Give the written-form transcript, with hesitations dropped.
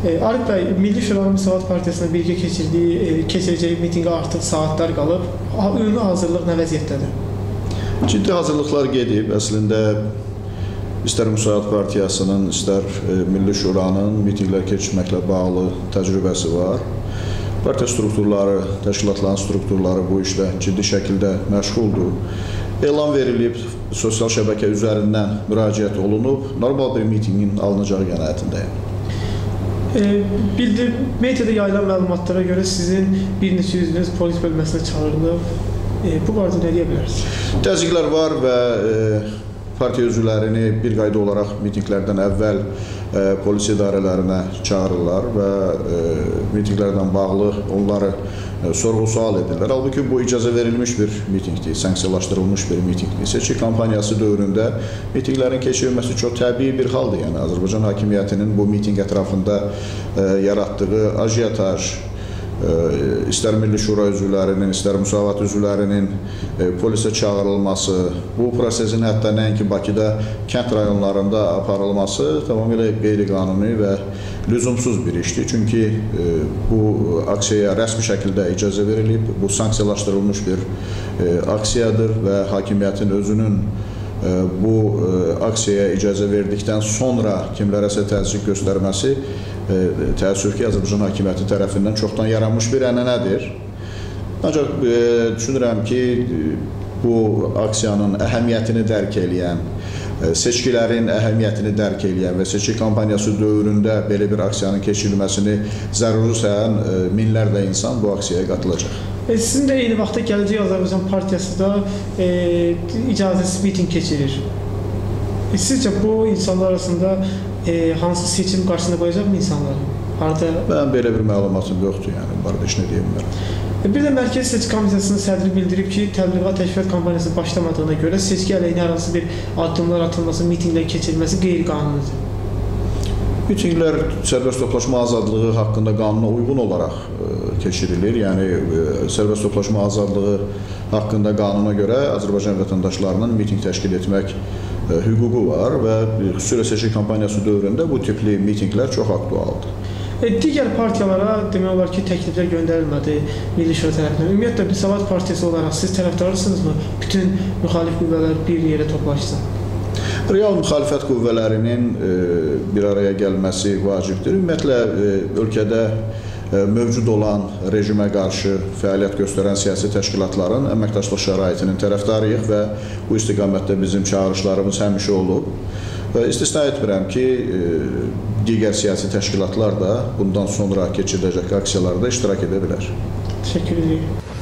Arif bəy, Milli Şuranın Müsavat Partiyasına birgə keçirəcəyi mitinqə artıq saatlar qalıb. Ümumi hazırlıq nə vəziyyətdədir? Ciddi hazırlıqlar gedib. Əslində, istər Müsavat Partiyasının, istər Milli Şuranın mitinqlər keçirməklə bağlı təcrübəsi var. Partiya strukturları, təşkilatların strukturları bu işlə ciddi şəkildə məşğuldur. Elan verilib, sosial şəbəkə üzərindən müraciət olunub, normal bir mitinqin alınacağı qənaətindəyim. Mediada yayılan məlumatlara görə sizin bir neçə yüzünüz polis bölməsinə çağırılıb. Bu barədə nə deyə bilərsiniz? Təzyiqlər var və partiya üzvlərini bir qayda olaraq mitinqlərdən əvvəl polis idarələrinə çağırırlar və mitinqlərdən bağlı onları sorğu-sual edirlər. Halbuki bu icazə verilmiş bir mitinqdir, sanksiyalaşdırılmış bir mitinqdir. Seçki kampaniyası dövründə mitinqlərin keçirilməsi çox təbii bir haldır. Yəni, Azərbaycan hakimiyyətinin bu mitinq ətrafında yaratdığı ajiyataj, istər Milli Şura üzvlərinin, istər Müsavat üzvlərinin polisə çağırılması, bu prosesin hətta nəinki Bakıda, kənd rayonlarında aparılması tamamilə qeyri-qanuni və lüzumsuz bir işdir. Çünki bu aksiyaya rəsmi şəkildə icazə verilib, bu sanksiyalaşdırılmış bir aksiyadır və hakimiyyətin özünün bu aksiyaya icazə verdikdən sonra kimlərəsə təzyiq göstərməsi təəssüf ki, Azərbaycan hakimiyyəti tərəfindən çoxdan yaranmış bir ənənədir. Ancaq düşünürəm ki, bu aksiyanın əhəmiyyətini dərk eləyən, seçkilərin əhəmiyyətini dərk eləyən və seçki kampaniyası dövründə belə bir aksiyanın keçirilməsini zəruri sayan minlərlə insan bu aksiyaya qatılacaq. Sizin də eyni vaxtda Gələcək Azərbaycan Partiyası da icazəsiz miting keçirir. Sizcə bu insanlar arasında hansı seçim qarşısında qoyacaq mı insanları? Mən belə bir məlumatım yoxdur, yəni, barədə heç nə deyə bilmirəm. Bir də Mərkəzi Seçki Komissiyasının sədri bildirib ki, təbliğat təşkilat kampaniyası başlamadığına görə seçki əleyhinə hər hansı bir addımlar atılması, mitinglər keçirilməsi qeyri-qanunidir. Mitinglər sərbəst toplaşma azadlığı haqqında qanuna uyğun olaraq keçirilir. Yəni, sərbəst toplaşma azadlığı haqqında qanuna görə Azərbaycan vətəndaşlarının miting təşkil etmək hüququ var və xüsusilə seçki kampaniyası dövründə bu tipli mitinglər çox aktualdır. Digər partiyalara demək olar ki, təkliflər göndərilmədi Milli Şura tərəfindən. Ümumiyyətlə, Müsavat Partiyası olaraq siz tərəfdarısınızmı? Bütün müxalif qüvvələr bir yerə toplaşsın. Real müxalifət qüvvələrinin bir araya gəlməsi vacibdir. Ümumiyyətlə, ölkədə mövcud olan rejimə qarşı fəaliyyət göstərən siyasi təşkilatların əməkdaşlıq şəraitinin tərəfdarıyıq və bu istiqamətdə bizim çağırışlarımız həmişə olub. İstisna etmirəm ki, digər siyasi təşkilatlar da bundan sonra keçiriləcək aksiyalarda iştirak edə bilər. Təşəkkür edirik.